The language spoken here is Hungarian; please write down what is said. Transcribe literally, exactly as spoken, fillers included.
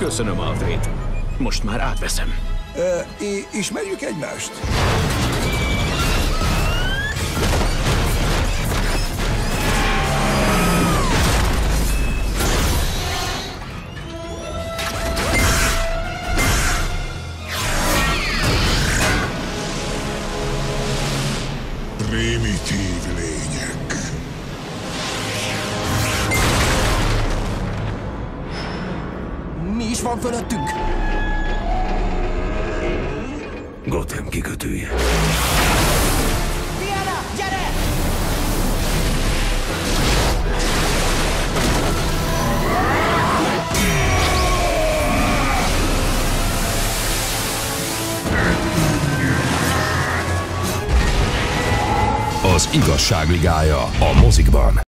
Köszönöm, Alfred. Most már átveszem. Ö, ismerjük egymást? Primitív lények. Mi is van fölöttünk? Gotham kikötője. Diana, gyere! Az Igazság Ligája a mozikban.